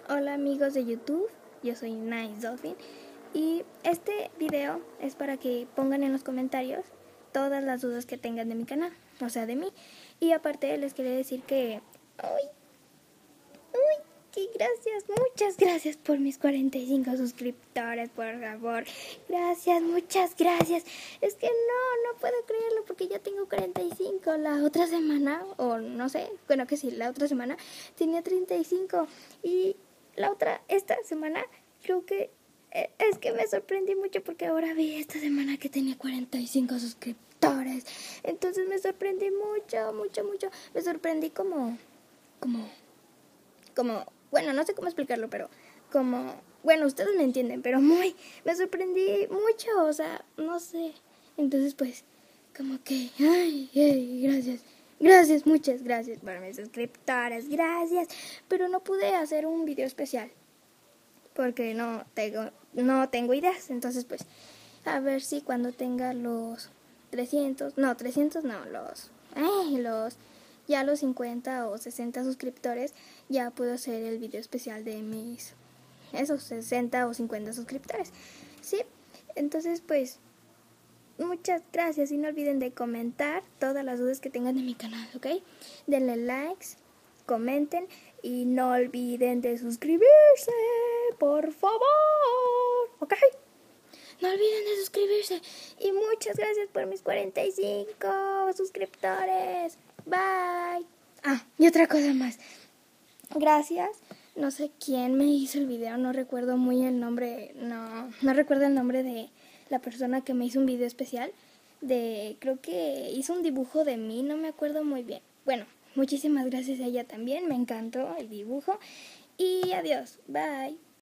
Hola amigos de YouTube, yo soy Nice Dolphin y este video es para que pongan en los comentarios todas las dudas que tengan de mi canal, o sea de mí. Y aparte les quería decir que que gracias, muchas gracias por mis 45 suscriptores, por favor. Gracias, muchas gracias. Es que no puedo creerlo porque ya tengo 45. La otra semana, o no sé, bueno que sí, la otra semana tenía 35. Y esta semana creo que es que me sorprendí mucho porque ahora vi esta semana que tenía 45 suscriptores. Entonces me sorprendí mucho. Me sorprendí como bueno, no sé cómo explicarlo, pero bueno, ustedes me entienden, pero me sorprendí mucho, o sea, no sé. Entonces, pues, como que, gracias, muchas gracias por mis suscriptores, gracias. Pero no pude hacer un video especial porque no tengo ideas. Entonces, pues, a ver si cuando tenga los 300 no, ya los 50 o 60 suscriptores, ya puedo hacer el video especial de esos 60 o 50 suscriptores, ¿sí? Entonces, pues, muchas gracias y no olviden de comentar todas las dudas que tengan de mi canal, ¿ok? Denle likes, comenten y no olviden de suscribirse, por favor, ¿ok? No olviden de suscribirse. Y muchas gracias por mis 45 suscriptores. Bye. Y otra cosa más. Gracias. No sé quién me hizo el video. No recuerdo muy el nombre. No recuerdo el nombre de la persona que me hizo un video especial. Creo que hizo un dibujo de mí. No me acuerdo muy bien. Bueno, muchísimas gracias a ella también. Me encantó el dibujo. Y adiós. Bye.